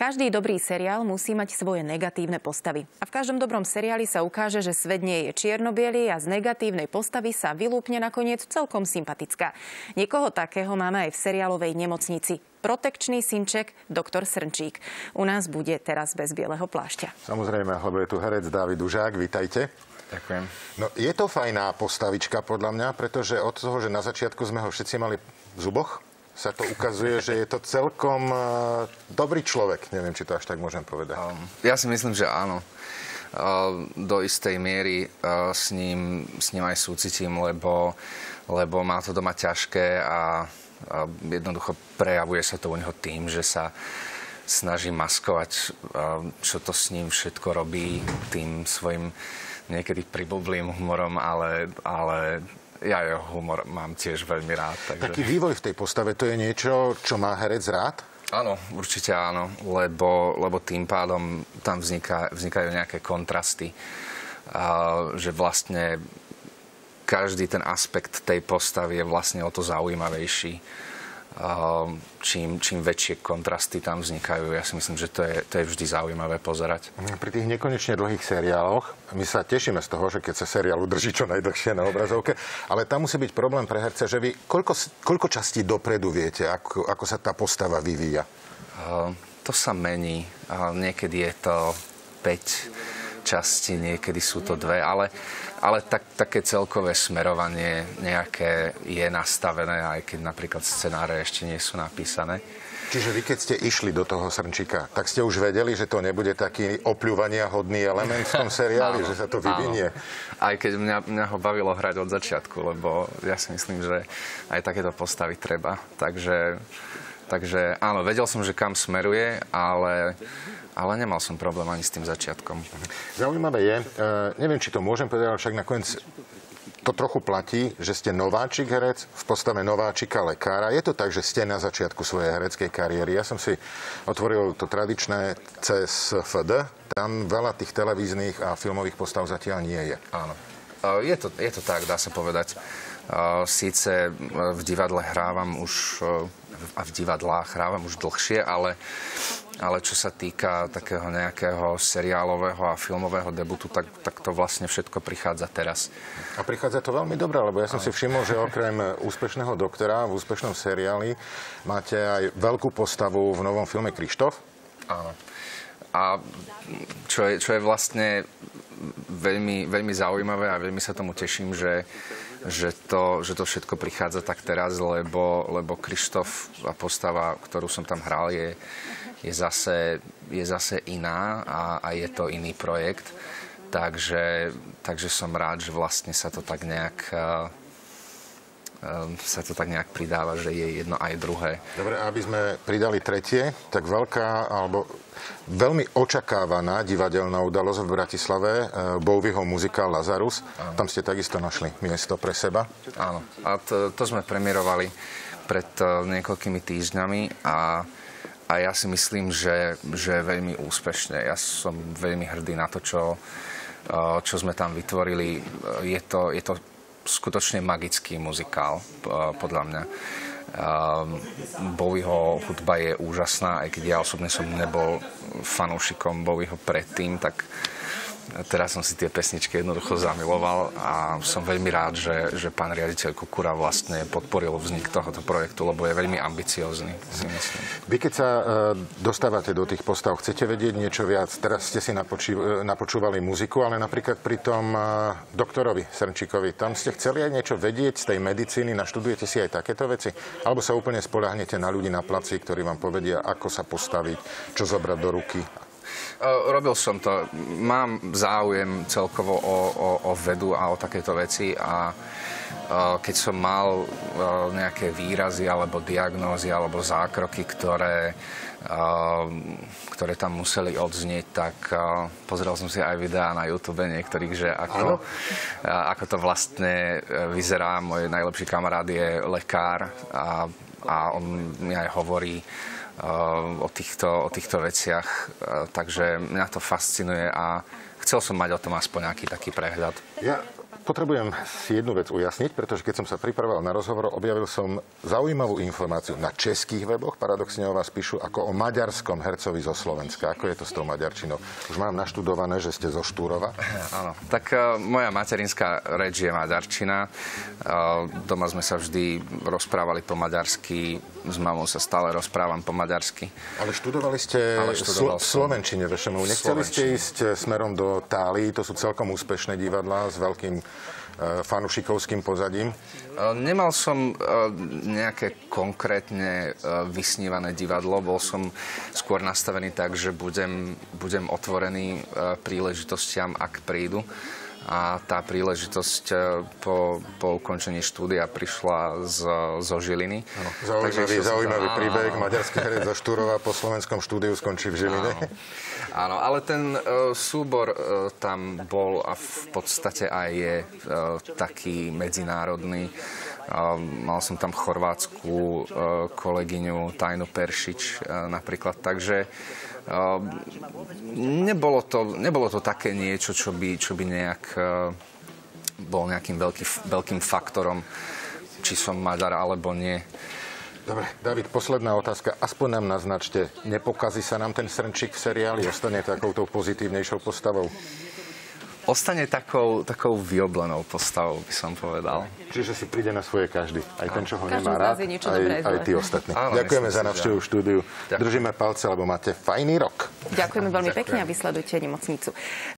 Každý dobrý seriál musí mať svoje negatívne postavy. A v každom dobrom seriáli sa ukáže, že svet nie je čierno-biely a z negatívnej postavy sa vylúpne nakoniec celkom sympatická. Niekoho takého máme aj v seriálovej Nemocnici. Protekčný synček, doktor Srnčík. U nás bude teraz bez bieleho plášťa. Samozrejme, lebo je tu herec Dávid Užák. Vítajte. Ďakujem. No, je to fajná postavička podľa mňa, pretože od toho, že na začiatku sme ho všetci mali v zuboch, sa to ukazuje, že je to celkom dobrý človek. Neviem, či to až tak môžem povedať. Ja si myslím, že áno. Do istej miery s ním aj súcitím, lebo má to doma ťažké a jednoducho prejavuje sa to u neho tým, že sa snaží maskovať, čo to s ním všetko robí tým svojim niekedy priblblým humorom, ale ja jeho humor mám tiež veľmi rád. Takže... Taký vývoj v tej postave, to je niečo, čo má herec rád? Áno, určite áno, lebo tým pádom tam vznikajú nejaké kontrasty. Že vlastne každý ten aspekt tej postavy je vlastne o to zaujímavejší. Čím väčšie kontrasty tam vznikajú, ja si myslím, že to je vždy zaujímavé pozerať. Pri tých nekonečne dlhých seriáloch, my sa tešíme z toho, že keď sa seriál udrží čo najdlhšie na obrazovke, ale tam musí byť problém pre herca, že vy koľko častí dopredu viete, ako sa tá postava vyvíja? To sa mení. Niekedy je to 5 častí, niekedy sú to 2, ale také celkové smerovanie nejaké je nastavené, aj keď napríklad scenáre ešte nie sú napísané. Čiže vy, keď ste išli do toho Srnčíka, tak ste už vedeli, že to nebude taký opľúvania hodný element v tom seriáli, že sa to vyvinie? Áno. Aj keď mňa ho bavilo hrať od začiatku, lebo ja si myslím, že aj takéto postavy treba. Takže áno, vedel som, že kam smeruje, ale nemal som problém ani s tým začiatkom. Zaujímavé je, neviem, či to môžem povedať, ale však nakoniec to trochu platí, že ste nováčik herec v postave nováčika lekára. Je to tak, že ste na začiatku svojej hereckej kariéry. Ja som si otvoril to tradičné CSFD. Tam veľa tých televíznych a filmových postav zatiaľ nie je. Áno. Je to tak, dá sa povedať. Síce v divadle hrávam už a v divadlách hrávam už dlhšie, ale čo sa týka takého nejakého seriálového a filmového debutu, tak to vlastne všetko prichádza teraz. A prichádza to veľmi dobre, lebo ja som si všimol, že okrem úspešného doktora v úspešnom seriáli máte aj veľkú postavu v novom filme Krištof. Áno. A čo je vlastne veľmi, veľmi zaujímavé a veľmi sa tomu teším, že to všetko prichádza tak teraz, lebo Krištof a postava, ktorú som tam hral, je zase iná a je to iný projekt. Takže som rád, že vlastne sa to tak nejak pridáva, že je jedno aj druhé. Dobre, aby sme pridali tretie, tak veľká alebo veľmi očakávaná divadelná udalosť v Bratislave, Bowieho muzikál Lazarus. Áno. Tam ste takisto našli miesto pre seba. Áno, a to sme premiérovali pred niekoľkými týždňami a ja si myslím, že veľmi úspešne. Ja som veľmi hrdý na to, čo sme tam vytvorili. Je to skutočne magický muzikál, podľa mňa. Bowieho hudba je úžasná, aj keď ja osobne som nebol fanúšikom Bowieho predtým, tak teraz som si tie pesničky jednoducho zamiloval a som veľmi rád, že pán riaditeľ Kukura vlastne podporil vznik tohoto projektu, lebo je veľmi ambiciózny, si myslím. Vy, keď sa dostávate do tých postav, chcete vedieť niečo viac? Teraz ste si napočúvali muziku, ale napríklad pri tom doktorovi Srnčíkovi, tam ste chceli aj niečo vedieť z tej medicíny, naštudujete si aj takéto veci? Alebo sa úplne spoľahnete na ľudí na placi, ktorí vám povedia, ako sa postaviť, čo zobrať do ruky? Robil som to. Mám záujem celkovo o vedu a o takéto veci a keď som mal nejaké výrazy alebo diagnózy alebo zákroky, ktoré tam museli odznieť, tak pozrel som si aj videá na YouTube niektorých, že ako to vlastne vyzerá. Môj najlepší kamarát je lekár a on mi aj hovorí o týchto veciach, takže mňa to fascinuje a chcel som mať o tom aspoň nejaký taký prehľad. Ja Potrebujem si jednu vec ujasniť, pretože keď som sa pripravoval na rozhovor, objavil som zaujímavú informáciu. Na českých weboch paradoxne o vás píšu ako o maďarskom hercovi zo Slovenska. Ako je to s tou maďarčinou? Už mám naštudované, že ste zo Štúrova. Áno, tak moja materinská reč je maďarčina. Doma sme sa vždy rozprávali po maďarsky. S mamou sa stále rozprávam po maďarsky. Ale študovali ste v slovenčine, VŠMU. Nechceli ste ísť smerom do Tálii? To sú celkom úspešné divadlá s veľkým fanušikovským pozadím? Nemal som nejaké konkrétne vysnívané divadlo. Bol som skôr nastavený tak, že budem otvorený príležitostiam, ak prídu. A tá príležitosť po ukončení štúdia prišla zo Žiliny. Zaujímavý príbeh. Maďarský herec zo Štúrova po slovenskom štúdiu skončí v Žiline. Áno, ale ten súbor tam bol a v podstate aj je taký medzinárodný. Mal som tam chorvátsku kolegyňu Tajnu Peršič napríklad, takže nebolo to také niečo, čo by nejak bol nejakým veľkým faktorom, či som Maďar alebo nie. Dobre, David, posledná otázka. Aspoň nám naznačte, nepokazí sa nám ten Srnčík v seriáli? Ostane takouto pozitívnejšou postavou? Ostane takou vyoblenou postavou, by som povedal. Čiže si príde na svoje každý. Aj ten, čo ho nemá rád, aj tí ostatní. Áno, ďakujeme za návštevu v štúdiu. Držíme palce, lebo máte fajný rok. Ďakujeme veľmi pekne a vysledujte Nemocnicu.